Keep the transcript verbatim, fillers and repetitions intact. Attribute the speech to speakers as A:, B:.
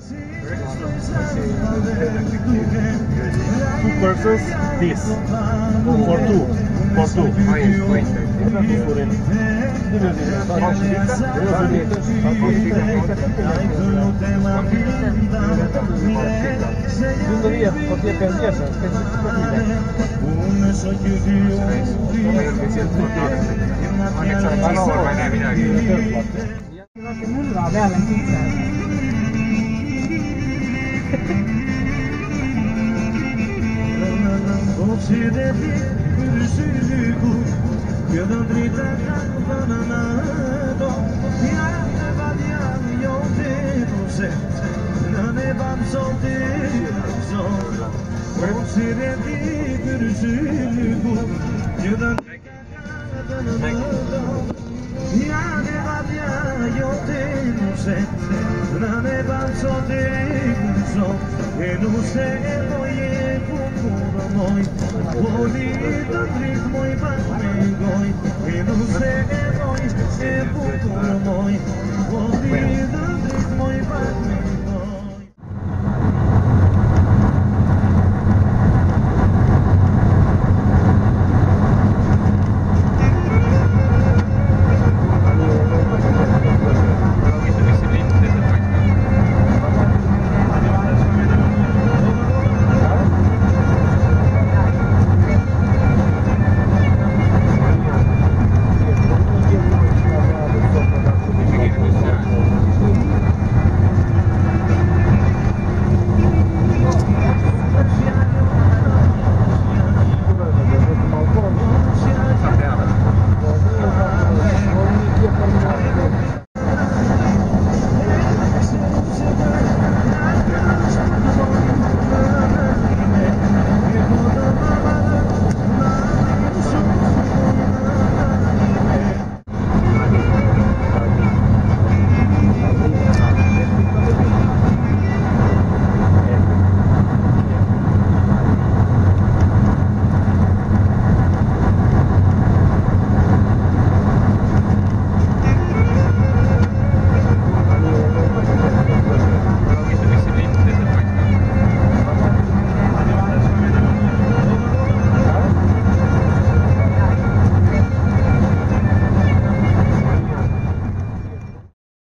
A: Two persons, this. For two. For two. Secondo dia, podia perder essa.
B: E non sei poi e futuro noi, volita tris moi bagoi, e non sei poi e futuro noi, volita tris moi bagoi.